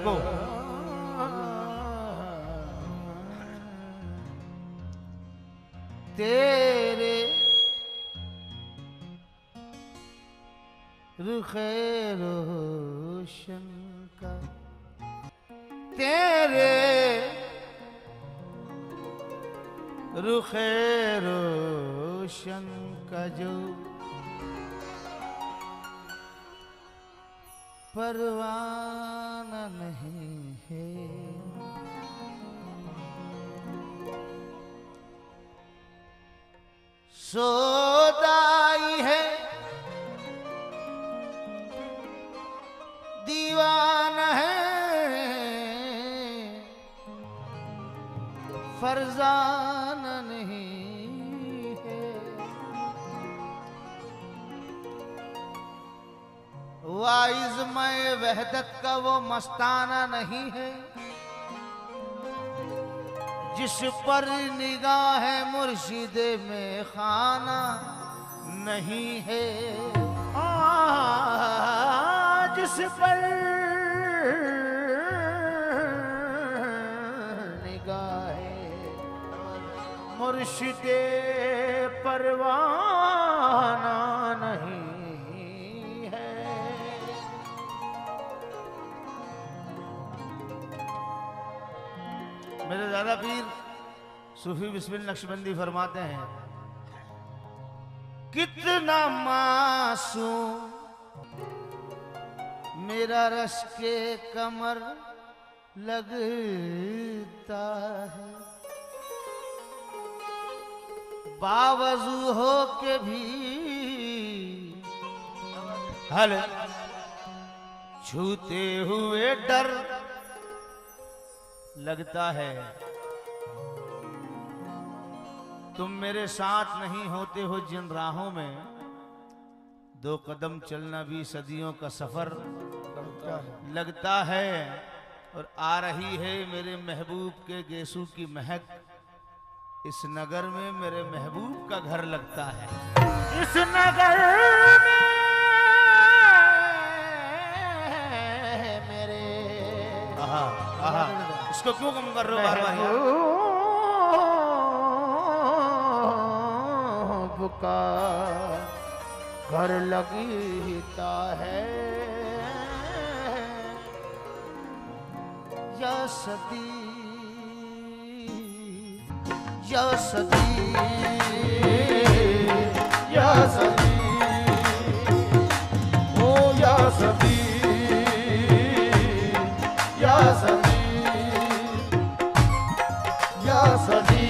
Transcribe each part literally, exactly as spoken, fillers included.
सबको। तेरे रुखे रोशन का, तेरे रुखे रोशन का जो परवाना नहीं है, सोदाई है दीवाना है, फरजाना नहीं है। वाइज में वहदत का वो मस्ताना नहीं है, जिस पर निगाह मुर्शिदे में खाना नहीं है। आ, जिस पर निगाह मुर्शिदे परवाना नहीं है। मेरे दादा पीर सूफी बिस्मिल नक्शबंदी फरमाते हैं, कितना मासूम मेरा रश के कमर लगता है, बावजू हो के भी हल छूते हुए डर लगता है। तुम मेरे साथ नहीं होते हो जिन राहों में, दो कदम चलना भी सदियों का सफर लगता है, लगता है। और आ रही है मेरे महबूब के गेसू की महक, इस नगर में मेरे महबूब का घर लगता है। इस नगर में मेरे आहा आहा, इसको क्यों कम कर रहे हो बार बार? का घर लगता है, या सदी या सदी या सदी ओ या सदी या सदी या सदी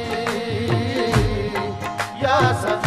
या सदी।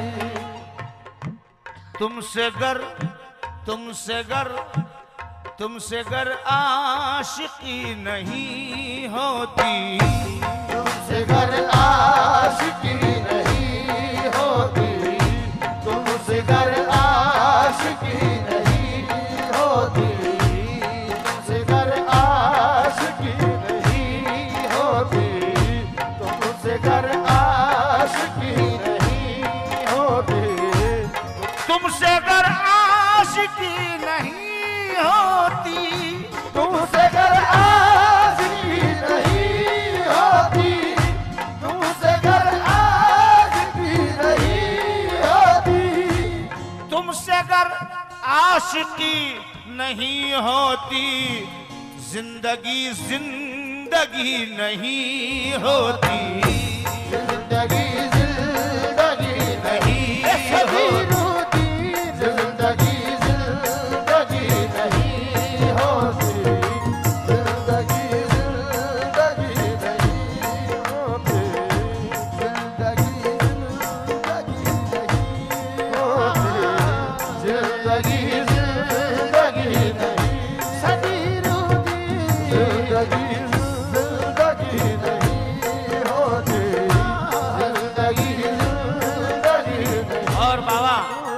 तुमसे गर तुमसे गर तुमसे गर आशिकी नहीं होती, तुमसे गर आशिकी नहीं होती, तुमसे गर आशिकी नहीं होती, तुमसे गर आशिकी नहीं होती, तुमसे गर आशिकी नहीं होती, तुमसे गर आशिकी नहीं होती, तुमसे गर आशिकी नहीं होती, तुमसे गर आशिकी नहीं होती, तुमसे गर आशिकी नहीं होती, जिंदगी जिंदगी नहीं होती, जिंदगी जिंदगी नहीं होती, जिंदगी जिंदगी नहीं होती, जिंदगी जिंदगी नहीं होती, जिंदगी जिंदगी नहीं होती, जिंदगी जिंदगी नहीं, सदी रोती जिंदगी जिंदगी नहीं होती, जिंदगी जिंदगी नहीं। और बाबा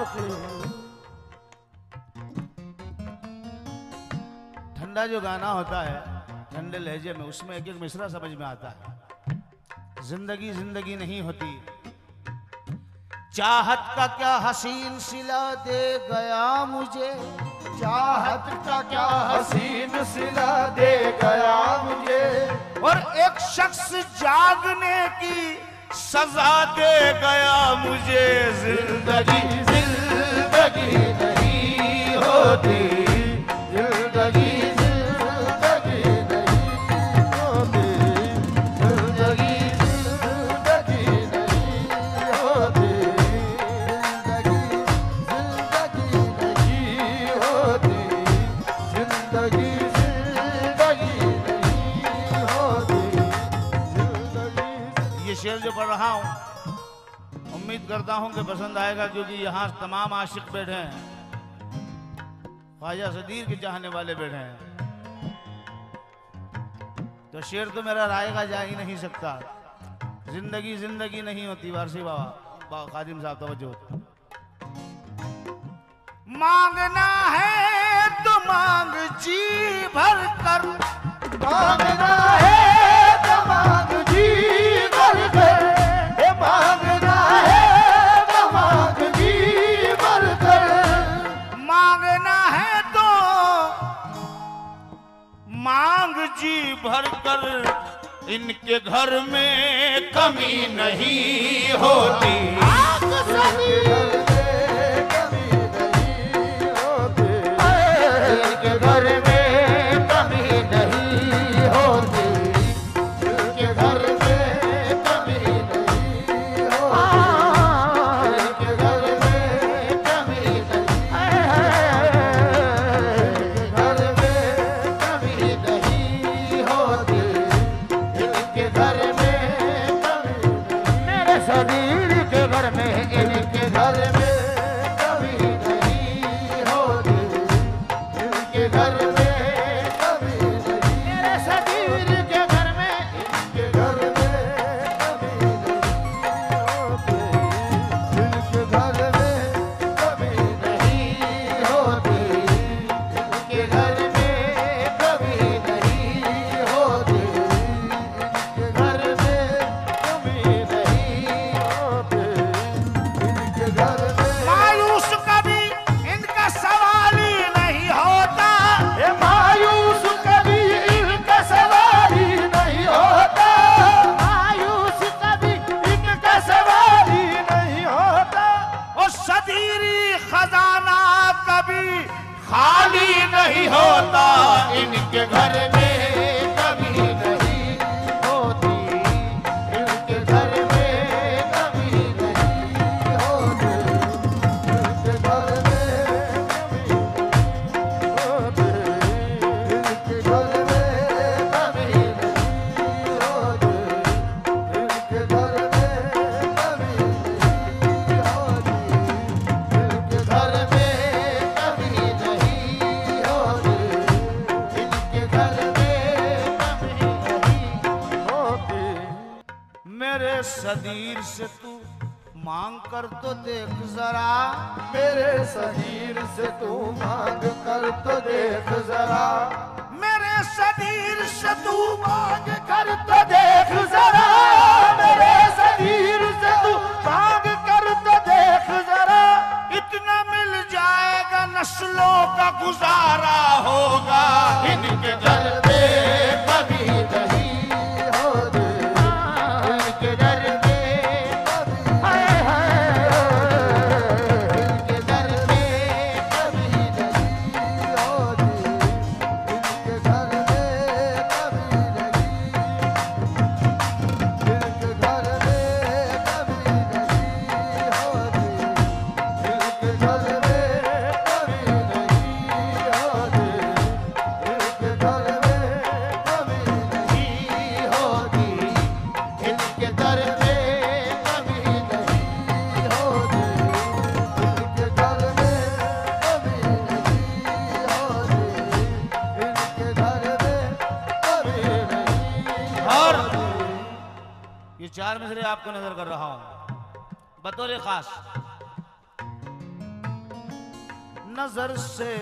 ठंडा जो गाना होता है ठंडे लहजे में, उसमें एक एक मिसरा समझ में आता है। जिंदगी जिंदगी नहीं होती, चाहत का क्या हसीन सिला दे गया मुझे, चाहत का क्या हसीन सिला दे गया मुझे, और एक शख्स जागने की सजा दे गया मुझे। जिंदगी जिंदगी नहीं होती, जिंदगी जिंदगी नहीं होती, जिंदगी जिंदगी नहीं होती, जिंदगी जिंदगी नहीं होती, जिंदगी। ये शेर जो पढ़ रहा हूं उम्मीद करता हूं कि पसंद आएगा, क्योंकि यहाँ तमाम आशिक बैठे हैं, ख्वाजा सदीर के चाहने वाले बैठे हैं। तो शेर तो मेरा रायगा जा ही नहीं सकता। जिंदगी जिंदगी नहीं होती। वारसी बाबा बा, खादिम साहब तवज्जो। मांगना है तो मांग जी भर कर, मांगना है तो मांग जी भर कर, मांगना है तो मांग जी भर कर, मांगना है तो मांग जी भर कर, इनके घर में कमी नहीं होती। इनके घर में कमी नहीं होती, इनके घर में कमी नहीं होती, इनके घर में कमी नहीं होती, इनके घर में कमी नहीं होती, इनके घर में कमी नहीं, मेरे सदीर के घर में, इनके घर में कमी नहीं होती, इनके घर में कभी नहीं, मेरे सदीर के घर में, इनके घर में कभी नहीं होती, इनके घर में कभी नहीं होती, इनके घर में कभी नहीं होती, इनके घर में कभी नहीं होती, इनके घर में। मायूस कभी इनका सवाल ही नहीं होता, मायूस कभी इनका सवाल ही नहीं होता, मायूस कभी इनका सवाल ही नहीं होता, और सदीरी खजाना कभी खाली नहीं होता। इनके घर में कभी नहीं होती, इनके घर में कभी नहीं होती, इनके घर में कभी नहीं होती, इनके घर में कभी नहीं होती, इनके घर में कभी नहीं होती, इनके घर में कभी नहीं होती, इनके घर में कभी नहीं होती। मेरे सदीर से तू मांग कर तो देख जरा, मेरे सदीर से तू मांग कर तो देख जरा, मेरे सदीर से तू मांग कर तो देख जरा, मेरे सदीर से तू मांग कर तो देख जरा, इतना मिल जाएगा नस्लों का गुजारा होगा। इनके घर में कभी नहीं होती, इनके घर में कभी, हाय हाय, इनके घर में कभी नहीं होती, इनके घर में कभी नहीं, इनके घर में कभी नहीं होती, इनके घर में कभी नहीं होती, इनके घर में कभी नहीं होती, इनके घर में कभी नहीं होती, इनके घर में कभी नहीं होती, इनके घर में कभी नहीं और होती। ये चार मिसरे आपको नजर कर रहा हूं बतौर खास। नजर से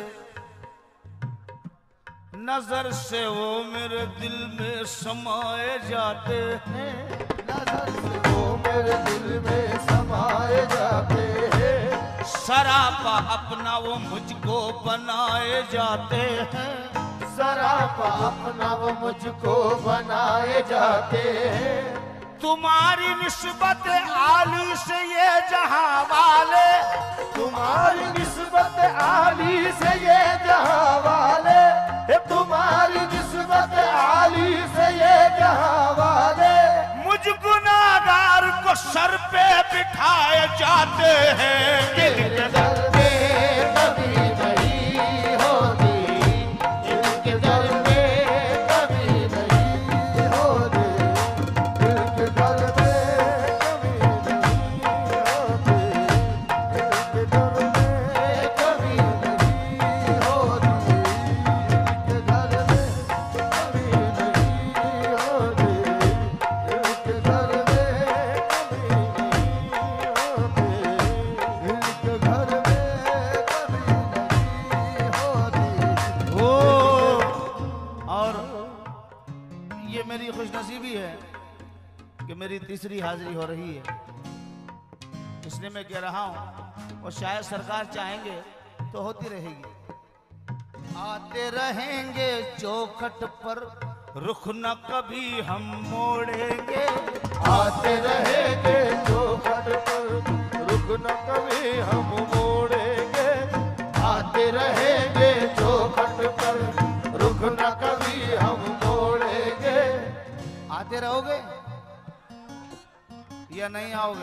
नजर से वो मेरे दिल में समाए जाते हैं, नजर से वो मेरे दिल में समाए जाते हैं। सरापा अपना वो मुझको बनाए जाते हैं। सरापा अपना वो मुझको बनाए जाते हैं। तुम्हारी निस्बत आली से ये जहां वाले, तुम्हारी निस्बत आली से ये जहां वाले, तुम्हारी निस्बत आली से ये जहां वाले, मुझ गुनाहगार को सर पे बिठाए जाते हैं। तेरे दर पे कभी नहीं होती, इनके दर पे कभी नहीं होती, इनके दर पे कभी नहीं होती, इनके दर पे कभी नहीं होती, इनके दर पे कभी नहीं होती, इनके दर पे कभी नहीं होती, इनके घर में कभी नहीं होती। ओ, और ये मेरी खुशनसीबी है कि मेरी तीसरी हाजिरी हो रही है, इसलिए मैं कह रहा हूं और शायद सरकार चाहेंगे तो होती रहेगी। आते रहेंगे चौखट पर, रुख न कभी हम मोड़ेंगे। आते रहेंगे चौखट पर, रुक न कभी हम मोड़ेंगे। आते रहेंगे चौखट पर, रुक न कभी हम मोड़ेंगे। आते रहोगे या नहीं आओगे?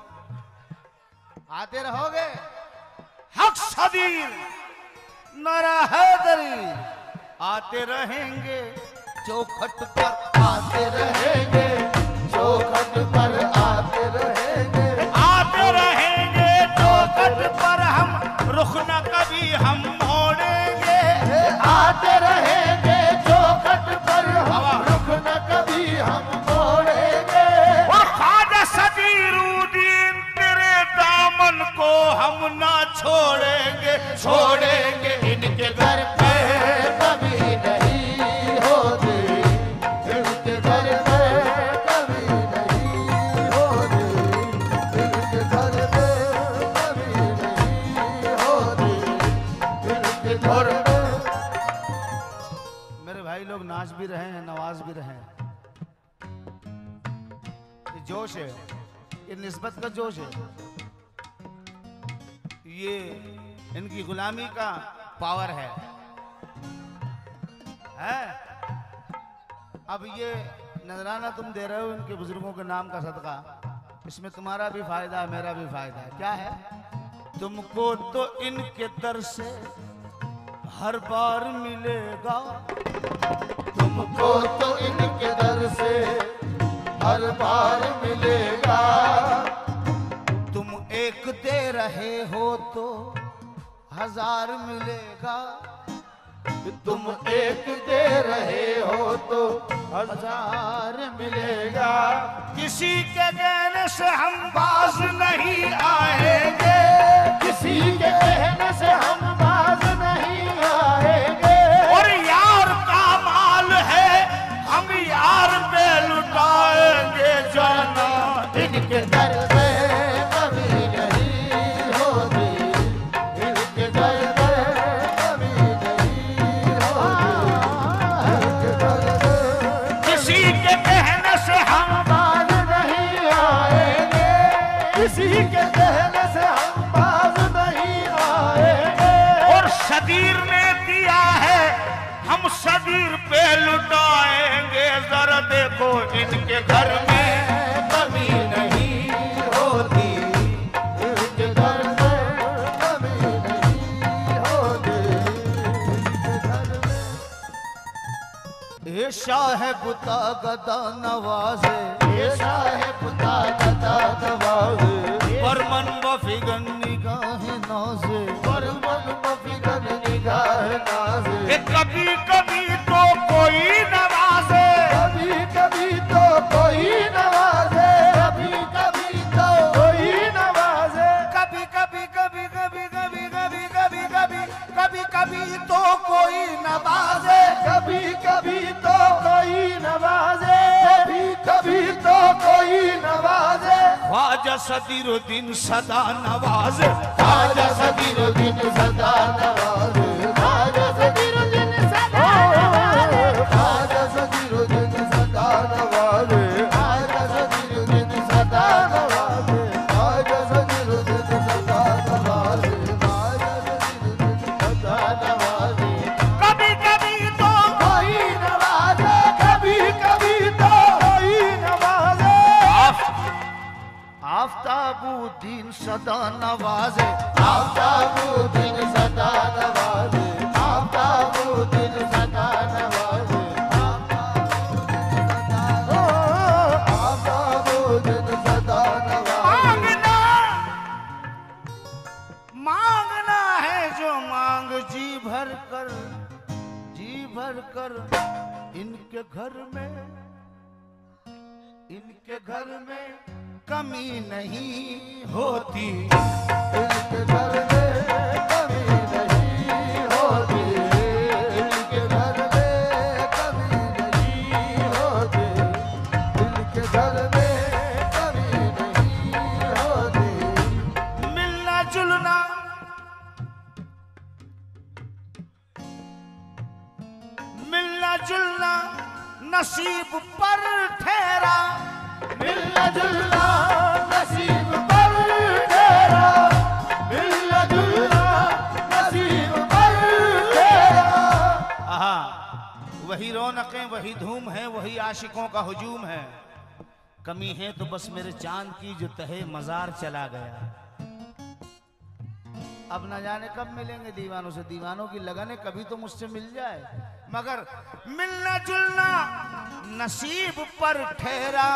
आते रहोगे? हक सदीर नरा हैदरी आते रहेंगे चौखट पर, आते रहेंगे चौखट पर, आते रहेंगे, आते रहेंगे चौखट पर, हम रुख न कभी हम मोड़ेंगे। आते रहेंगे चौखट पर, हम रुक न कभी हम मोड़ेंगे। और ख्वाजा सदीरुद्दीन तेरे दामन को हम ना छोड़ेंगे, छोड़ेंगे। इनके घर पे कभी नहीं होती, इनके घर पे कभी नहीं होती, इनके घर पे कभी नहीं होती, इनके घर पे। मेरे भाई लोग नाच भी रहे हैं, नवाज भी रहे हैं। ये जोश है, ये निस्बत का जोश है, ये इनकी गुलामी का पावर है, है? अब ये नजराना तुम दे रहे हो इनके बुजुर्गों के नाम का सदका, इसमें तुम्हारा भी फायदा है, मेरा भी फायदा है। क्या है? तुमको तो इनके दर से हर बार मिलेगा, तुमको तो इनके दर से हर बार मिलेगा। तुम एक दे रहे हो तो हजार मिलेगा, तुम एक दे रहे हो तो हजार मिलेगा। किसी के कहने से हम बाज नहीं आएंगे, किसी के कहने से हम बाज नहीं आएंगे। और यार का माल है हम यार पे लुटाएंगे जाना। इनके दर पे कभी नहीं होती, इनके दर पे कभी नहीं होती, इनके दर पे किसी के कहने से हम बाज नहीं आएंगे, किसी के कहने से हम बाज नहीं आएंगे। और सदीर ने दिया है हम सदीर पे लुटाएंगे। जरा देखो इनके घर में कभी नहीं होती, इनके घर में कभी नहीं होती, इनके घर में। ये शाह बुता गदा नवाजे, ये शाह पुता गदा नवाजे, परमन बफिगन निगाहे नाजे। पर मन मफिगन निगाह नाजे। ये कभी कभी तो कोई नवाजे, कभी कभी तो कोई नवाजे, कभी कभी तो कोई नवाजे, कभी कभी कभी कभी कभी कभी कभी कभी कभी कभी तो कोई नवाजे। कभी कभी तो कोई नवाजे, कभी कभी तो कोई ख्वाजा सदीरुद्दीन सदा नवाज, ख्वाजा सदीरुद्दीन सदा नवाज, ख्वाजा सदीरुद्दीन सदा नवाज, ख्वाजा सदीरुद्दीन सदा नवाज, ख्वाजा सदीरुद्दीन सदा नवाज, ख्वाजा सदीरुद्दीन सदा नवाज, ख्वाजा सदीरुद्दीन सदा नवाज। कभी कभी तो कोई नवाजे, कभी कभी तो कोई नवाजे। आफ्ताबुद्दीन सदा नवाजे, आफ्ताबुद्दीन सदा नवाजे, आफ्ताबुद्दीन सदा नवाजे, आफ्ताबुद्दीन सदा नवाजे। मांगना मांगना है जो मांग जी भर कर, जी भर कर इनके घर में, इनके घर में कमी नहीं होती, इनके घर में कमी नहीं होती, इनके घर में कमी नहीं होती, इनके घर में कमी नहीं होती। मिलना जुलना मिलना जुलना नसीब पर ठहरा, मिलना जुलना नसीब पर तेरा, मिलना जुलना नसीब पर तेरा। आहा, वही रौनकें वही धूम है, वही आशिकों का हुजूम है। कमी है तो बस मेरे चांद की जो तहे मजार चला गया। अब न जाने कब मिलेंगे दीवानों से, दीवानों की लगन है कभी तो मुझसे मिल जाए, मगर मिलना जुलना नसीब पर ठहरा,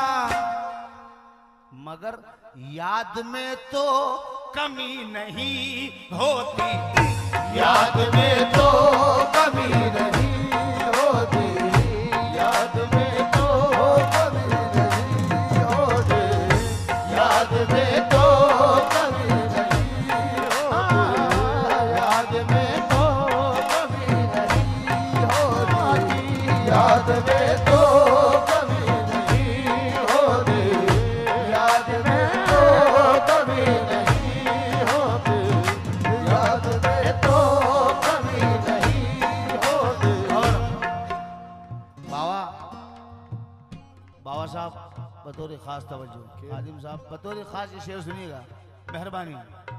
मगर याद में तो कमी नहीं होती, याद में तो कमी नहीं होती, याद में तो कमी नहीं होती, याद में तो कमी नहीं होती, याद में तो कमी नहीं होती, याद में तो कमी नहीं होती, याद में तो कमी नहीं होती, याद में तो कमी नहीं होती। और बाबा बाबा साहब बतौर खास तवज्जो, आदिम साहब बतौर खास ये शेर सुनिएगा, मेहरबानी।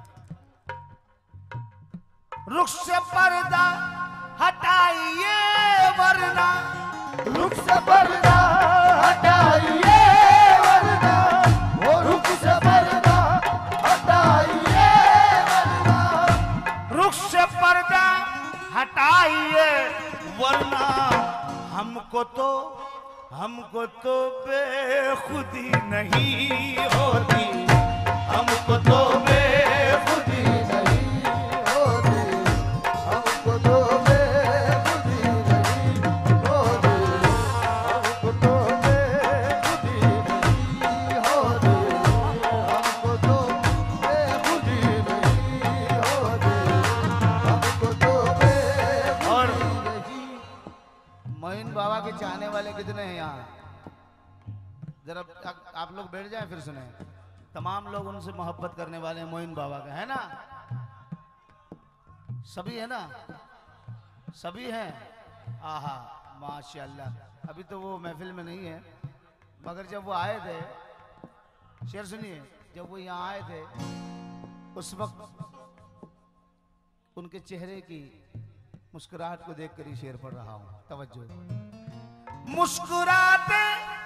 रुख से पर्दा हटाइए वरना, रुख से पर्दा हटाइए वरना, वो रुख से पर्दा हटाइए वरना, रुख से पर्दा हटाइए वरना हमको तो हमको तो बेखुदी नहीं होती, हमको तो बेखुदी नहीं होती, हमको तो बेखुदी नहीं होती, हमको तो बेखुदी नहीं होती, हमको तो बेखुदी नहीं होती, हमको तो और बेखुदी नहीं। मोइन बाबा के चाहने वाले कितने हैं यहाँ? जरा आप लोग बैठ जाएं फिर सुने। तमाम लोग उनसे मोहब्बत करने वाले हैं मोइन बाबा का, है ना? सभी है ना? सभी हैं। आहा माशाल्लाह। अभी तो वो महफिल में नहीं है, मगर जब वो आए थे, शेर सुनिए, जब वो यहाँ आए थे उस वक्त उनके चेहरे की मुस्कुराहट को देखकर ही शेर पढ़ रहा हूं, तवज्जो। मुस्कुराते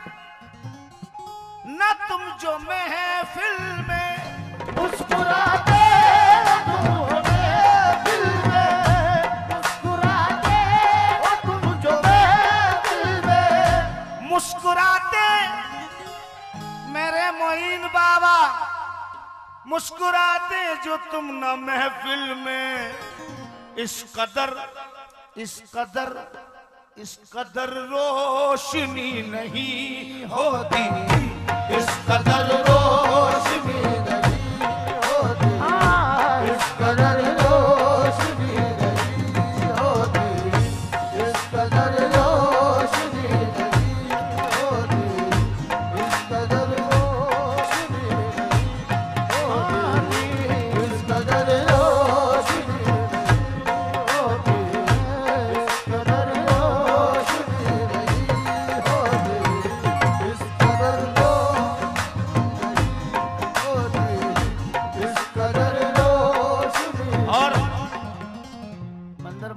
न तुम जो महफिल में, मुस्कुराते तुम महफिल में, मुस्कुराते तुम जो महफिल में, मुस्कुराते मेरे मोइन बाबा, मुस्कुराते जो तुम न महफिल में, इस कदर इस कदर इस कदर रोशनी नहीं होती, इस कदर रोशनी नहीं होती, इस कदर रोशनी नहीं होती, इस कदर रोशनी नहीं होती, इस कदर रोशनी नहीं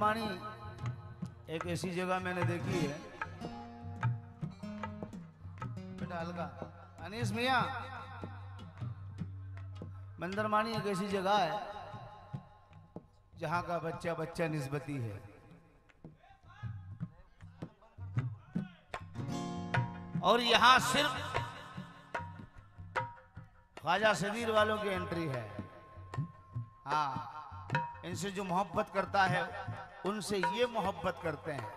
मंदरमानी एक ऐसी जगह मैंने देखी है, बेटा हल्का अनीस मियां, मंदरमानी एक ऐसी जगह है जहां का बच्चा बच्चा निस्बती है। और यहां सिर्फ ख्वाजा सदीर वालों की एंट्री है। हाँ, इनसे जो मोहब्बत करता है उनसे ये मोहब्बत करते हैं,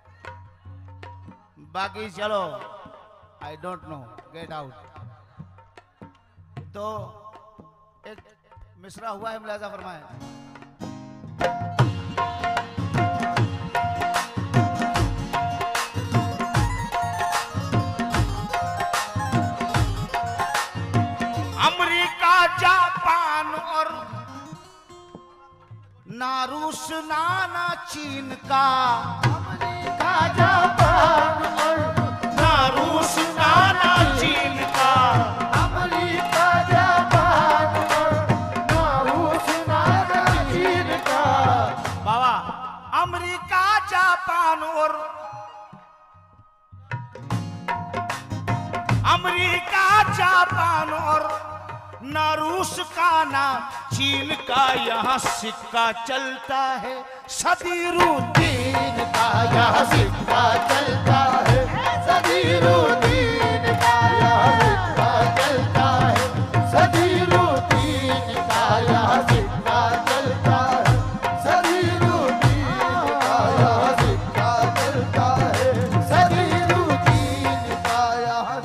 बाकी चलो I don't know, get out. तो एक मिसरा हुआ है, मुलाजा फरमाए। अमेरिका, जापान और ना रूस ना ना चीन का, अमेरिका, जापान और ना रूस ना ना चीन का, अमेरिका, जापान और ना रूस ना ना चीन का। बाबा अमेरिका जापान और अमेरिका जापान और ना रूस का ना चीन का, यहाँ सिक्का चलता है सदीरुद्दीन का, यहाँ सिक्का चलता है सदीरुद्दीन का, यहाँ सिक्का चलता है सदीरुद्दीन का, यहाँ सिक्का चलता है सदीरुद्दीन का, यहाँ सिक्का चलता है सदीरुद्दीन का, यहाँ।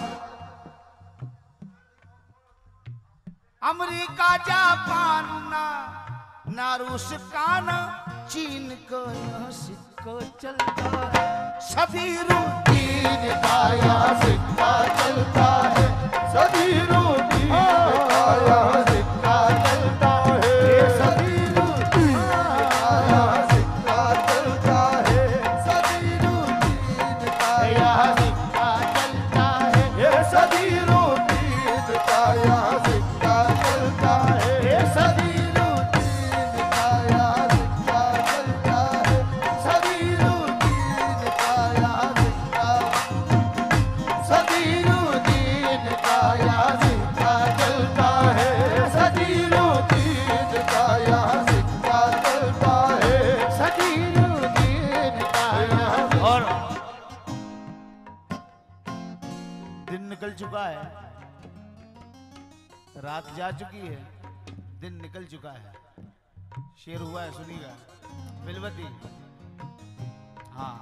अमेरिका जापान ना ना रूस का ना चीन का, यहाँ सिक्का चलता है सदीरुद्दीन का, यहाँ सिक्का चलता है सदीरुद्दीन का, यहाँ सिक्का चलता है सदीरुद्दीन का, यहाँ सिक्का चलता है सदीरुद्दीन का, यहाँ सिक्का चलता है सदीरुद्दीन का, यहाँ सिक्का चलता है सदीरुद्दीन का, यहाँ सिक्का चलता है सदीरुद्दीन का, यहाँ सिक्का सदीरुद्दीन का, यहाँ सिक्का चलता है सदीरुद्दीन का, यहाँ सिक्का चलता है सदीरुद्दीन का, यहाँ। और दिन निकल चुका है, रात जा चुकी है, दिन निकल चुका है। शेर हुआ है, सुनिएगा। बिलवती, हाँ,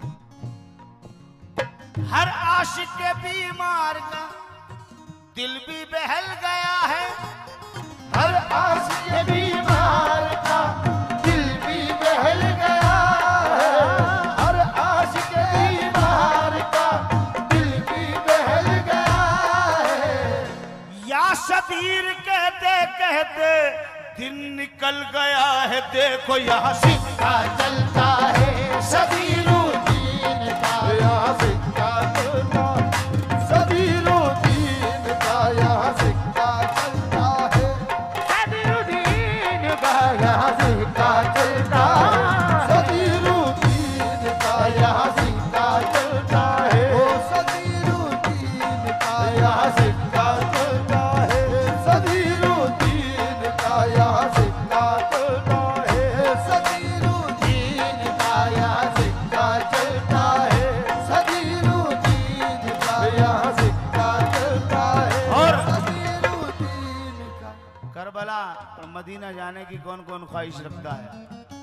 हर आशिक के बीमार का दिल भी बहल गया है, हर आशिक के बीमार का दिल भी बहल गया है, हर आशिक के बीमार का दिल भी बहल गया है। या सदीर कहते कहते दिन निकल गया है, देखो यहाँ सिक्का चलता है सदीरुद्दीन का, यहाँ सिक्का चलता है सदीरुद्दीन का, यहाँ सिक्का चलता है सदीरुद्दीन का, यहाँ सिक्का चलता है सदीरुद्दीन का, यहाँ सिक्का चलता है सदीरुद्दीन का, यहाँ सिक्का चलता है सदीरुद्दीन का, यहाँ सिक्का चलता है सदीरुद्दीन का, यहाँ सिक्का चलता है सदीरुद्दीन का, यहाँ सिक्का चलता है और सदीरुद्दीन का। करबला और मदीना जाने की कौन कौन ख्वाहिश रखता है?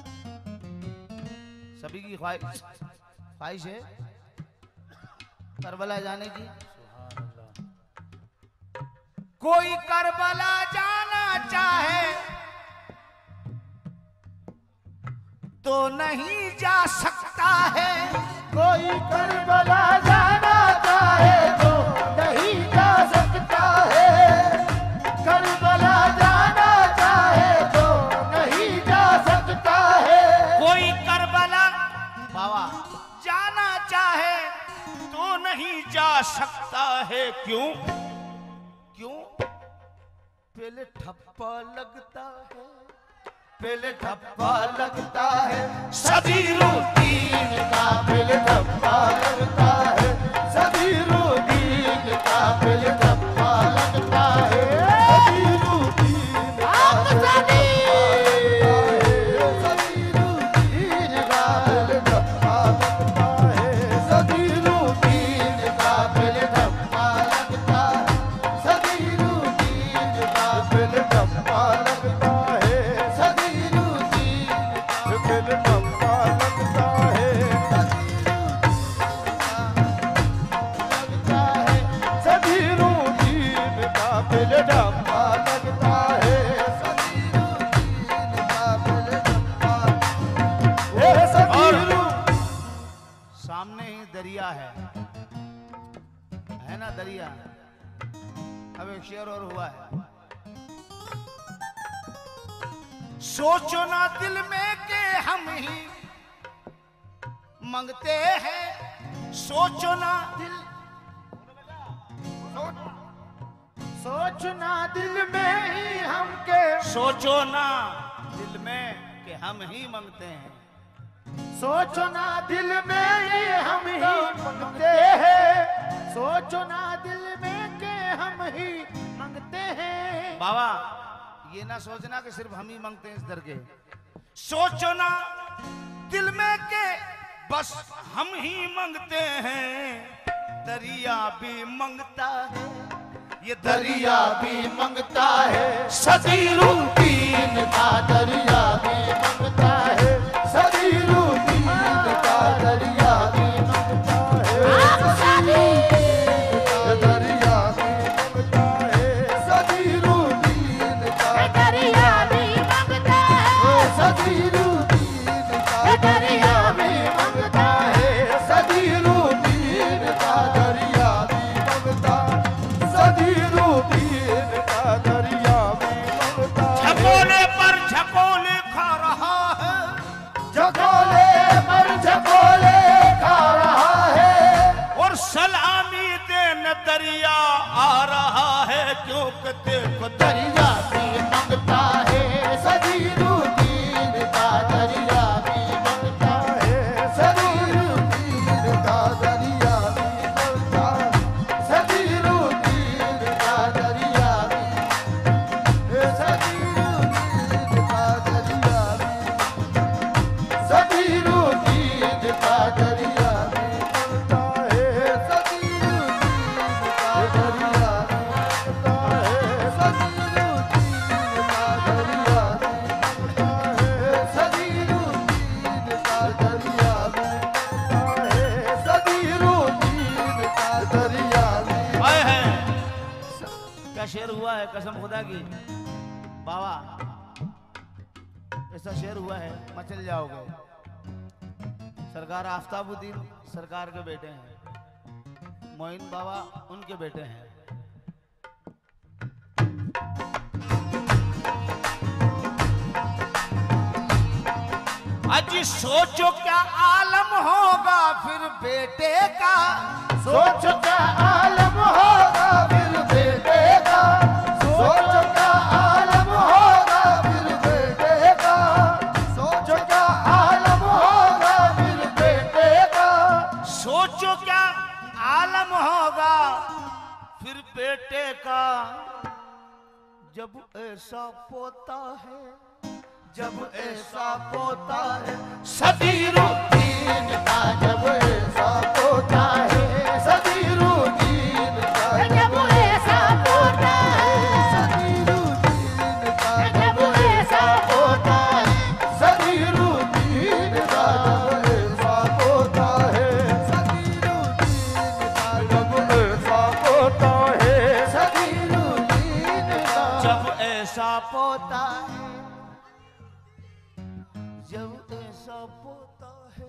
सभी की ख्वाहिश ख्वाहिश है करबला जाने की। कोई करबला जाना चाहे तो नहीं जा सकता है, कोई करबला जाना चाहे तो नहीं जा सकता है, करबला जाना चाहे तो नहीं जा सकता है। कोई करबला बाबा जाना चाहे तो नहीं जा सकता है। क्यों क्यों? पहले ठप्पा लगता है, बिल ठप्पा लगता है, सभी रूटीन का बिल ठप्पा लगता है, सभी रूटीन का बिल ठप्पा लगता है, सभी रूटीन का बिल ठप्पा लगता है, सभी रूटीन का बिल ठप्पा लगता है, सभी रूटीन का बिल ठप्पा लगता है, सभी रूटीन का बिल ठप्पा लगता है, सभी रूटीन का बिल ठप्पा लगता है, सभी रूटीन का बिल ठप्पा, ए सभी रूटीन। सामने ही दरिया है है ना दरिया। अब एक शेर और हुआ है, सोचो ना दिल में के हम ही मंगते हैं, सोचो ना दिल सोचना दिल में ही हम के, सोचो ना दिल में के हम ही मंगते हैं, सोचना दिल में ही हम ही मंगते हैं, सोचना दिल में के हम ही मंगते हैं। बाबा ये ना सोचना कि सिर्फ हम ही मांगते हैं इस दर के, सोचो ना दिल में के बस हम ही मांगते हैं, दरिया भी मांगता है, ये दरिया भी मंगता है, सदी रूटीन का दरिया भी मंगता है, सदी रूटीन का दरिया भी मंगता है, सदी दरिया भी मंगता है, सदी रूटीन का दरिया भी मंगता है, सदी रूटीन का दरिया भी मंगता है, सदी रूटीन का दरिया भी मंगता है, सदी रूटीन का दरिया भी मंगता है। झकोले पर झकोले खा रहा है, झकोले पर झकोले खा रहा है, और सलामी देने दरिया आ रहा है, क्योंकि देखो दरिया भी मंगता है, सदी रूटीन का दरिया भी मंगता है, सदी रूटीन का दरिया भी मंगता है, सदी रूटीन का दरिया भी, सदी रूटीन का दरिया भी, सदी रूटीन का दरिया भी मंगता है, सदी रूटीन का दरिया भी मंगता है, सदी रूटीन का दरिया भी मंगता है, सदी रूटीन का दरिया भी मंगता है, सदी रूटीन का दरिया भी। आए हैं। क्या शेर हुआ है कसम खुदा की बाबा, ऐसा शेर हुआ है मचल जाओगे। सरकार आफ्ताबुद्दीन सरकार के बेटे हैं, मोइन बाबा उनके बेटे हैं। अजी सोचो क्या आलम होगा फिर बेटे का, सोच का आलम होगा फिर बेटे का, सोच का आलम होगा फिर बेटे का, सोच का आलम होगा फिर बेटे का, सोचो क्या आलम होगा फिर बेटे का, जब ऐसा पोता है, जब ऐसा पोता है, सदी रूटीन का जब ऐसा होता है, सदी रूटीन का जब ऐसा होता है, सदी रूटीन का जब ऐसा होता है, सदी रूटीन का जब ऐसा होता है, सदी रूटीन का जब ऐसा होता है, सदी रूटीन का जब ऐसा पोता है, जब ऐसा पोता है,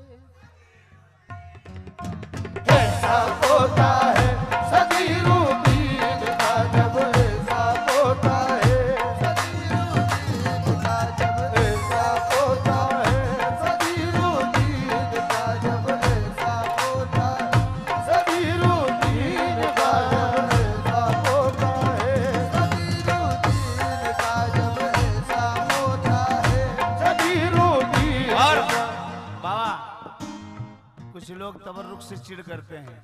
ऐसा होता है, सदी रूटीन का जब ऐसा होता है, सदी रूटीन का जब ऐसा होता है, सदी रूटीन का जब ऐसा होता है, सदी रूटीन का जब ऐसा होता है, सदी रूटीन का जब ऐसा होता है, कुछ लोग तबर्रुक से चिढ़ करते हैं।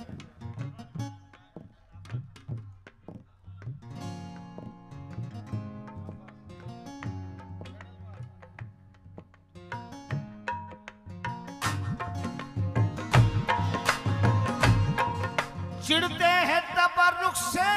चिढ़ते हैं तबर्रुक से,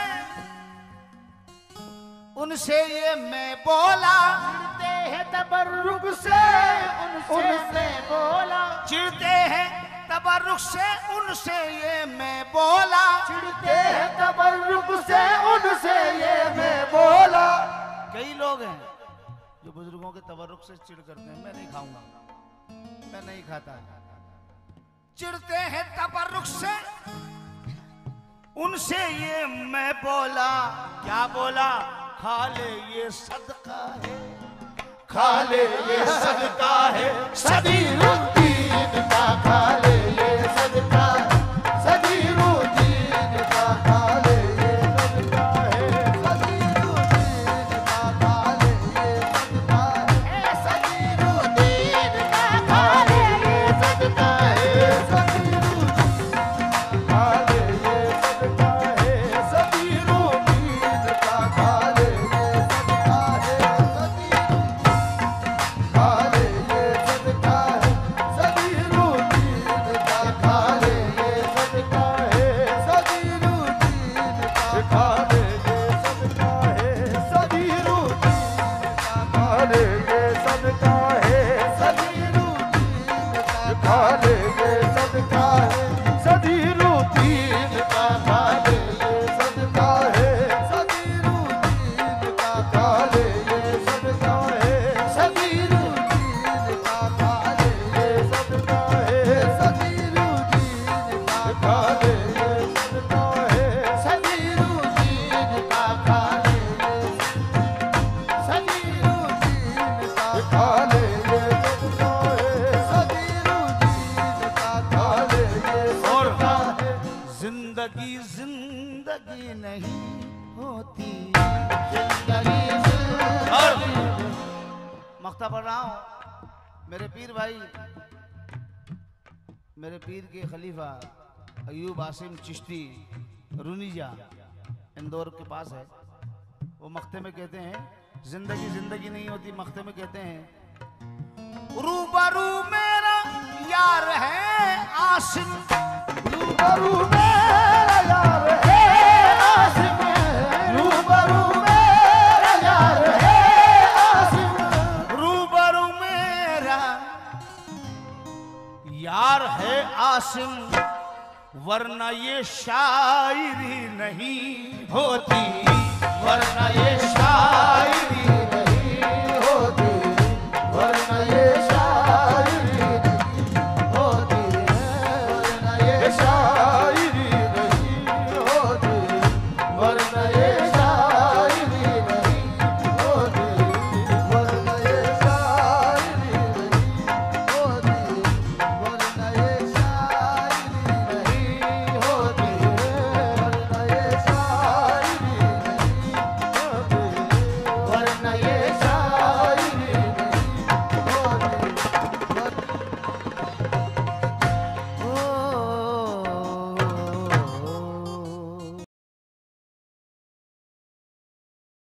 उनसे ये मैं बोला। चिढ़ते हैं तबर्रुक से, उनसे बोला। चिढ़ते हैं तबर्रुक से, उनसे ये मैं बोला। चिढ़ते हैं तबर्रुक से, उनसे ये मैं बोला। कई लोग हैं जो बुजुर्गों के तबर्रुक से चिढ़ करते हैं, मैं नहीं खाऊंगा, मैं नहीं खाता। चिढ़ते हैं तबर्रुक से, उनसे ये मैं बोला। क्या बोला? खा ले ये सदका है, खा ले ये सदका है, सदीरुद्दीन का खा ले ये सदका है, सदीरुद्दीन का खा ले ये सदका है, सदीरुद्दीन का खा ले ये सदका है, सदीरुद्दीन का खा ले ये सदका है, सदीरुद्दीन खा ले ये सदका है, सदीरुद्दीन का खा ले ये सदका है, जिंदगी जिंदगी नहीं होती। और मख्ता पढ़ रहा हूँ, मेरे पीर भाई, मेरे पीर के खलीफा अयूब आसिम चिश्ती रुनीजा इंदौर के पास है। वो मख्ते में कहते हैं जिंदगी जिंदगी नहीं होती। मख्ते में कहते हैं रूबरू मेरा यार है आसिम, रूबरू मेरा यार है आसिम, रूबरू मेरा यार है आसिम, रूबरू मेरा यार है आसिम, वरना ये शायरी नहीं होती, वरना ये शायरी